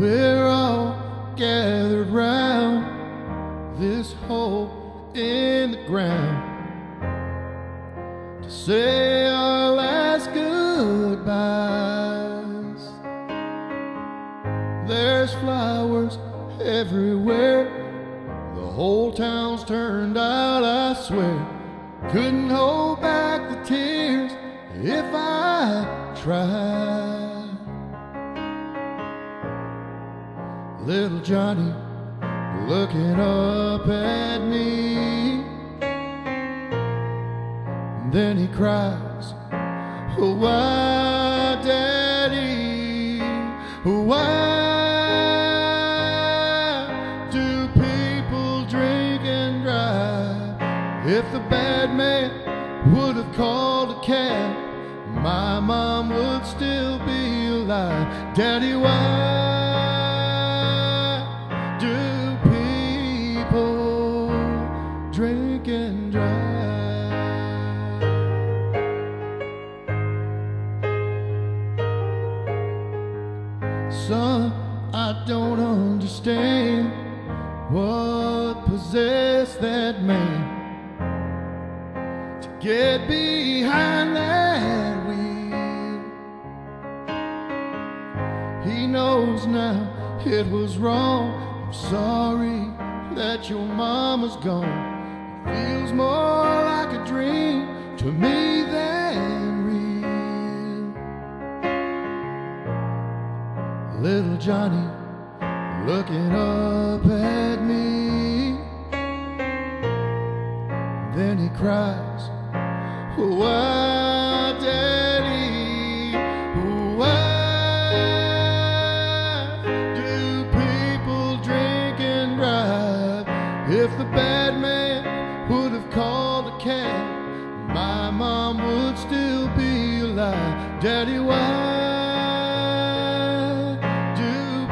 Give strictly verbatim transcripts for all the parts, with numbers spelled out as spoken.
We're all gathered round this hole in the ground to say our last goodbyes. There's flowers everywhere, the whole town's turned out, I swear. Couldn't hold back the tears if I tried. Little Johnny looking up at me, and then he cries, "Oh, why, Daddy, why do people drink and drive? If the bad man would have called a cab, my mom would still be alive. Daddy, why do people drink and drive?" Son, I don't understand what possessed that man to get behind that wheel. He knows now it was wrong. I'm sorry that your mama's gone. It feels more like a dream to me than real. Little Johnny looking up at me, then he cries, "Oh, why, Daddy, why do people drink and drive? If the bad man would have called a cab, my mom would still be alive. Daddy, why do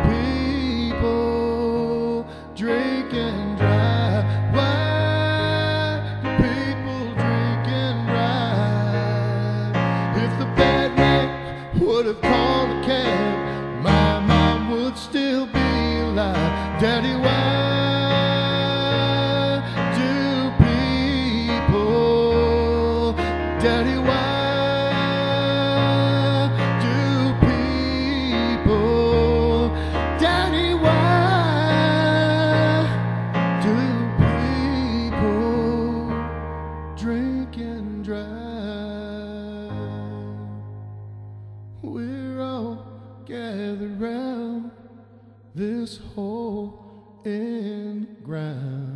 people drink and drive? Why do people drink and drive? If the bad man would have called a cab, my mom would still be alive. Daddy, why do people, Daddy, why do people, Daddy, why do people drink and drive? We're all gathered round this hole in the ground.